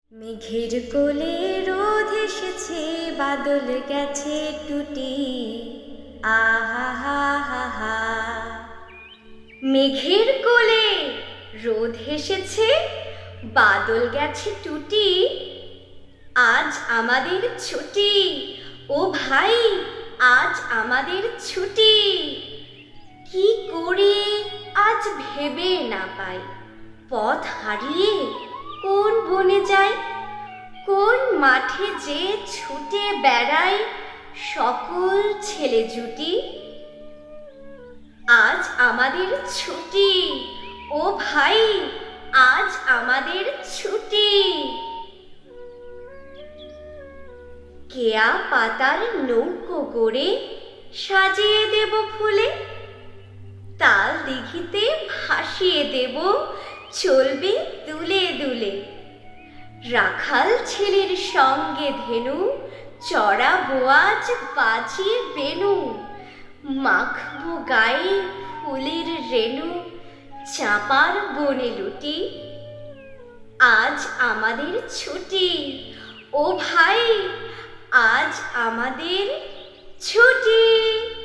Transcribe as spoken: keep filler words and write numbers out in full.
মেঘের কোলে রোদ এসেছে, বাদল গেছে টুটি, আহা হা হা হা। মেঘের কোলে রোদ এসেছে, বাদল গেছে টুটি, আজ আমাদের ছুটি। ও ভাই, আজ আমাদের ছুটি। কি করি আজ ভেবে না পাই, পথ হারিয়ে কোন বনে যাই, কোন মাঠে যে ছুটে বেড়াই সকল ছেলে জুটি। আজ আমাদের ছুটি, ও ভাই, আজ আমাদের ছুটি। কেয়া পাতার নৌকো গড়ে সাজিয়ে দেব ফুলে, তাল দিঘিতে ভাসিয়ে দেব চলবে দুলে দুলে। রাখাল ছেলের সঙ্গে ধেনু চড়াবো আজ বাজিয়ে বেনু, মাখবো গায়ে ফুলের রেণু চাঁপার বনে লুটি। আজ আমাদের ছুটি, ও ভাই, আজ আমাদের ছুটি।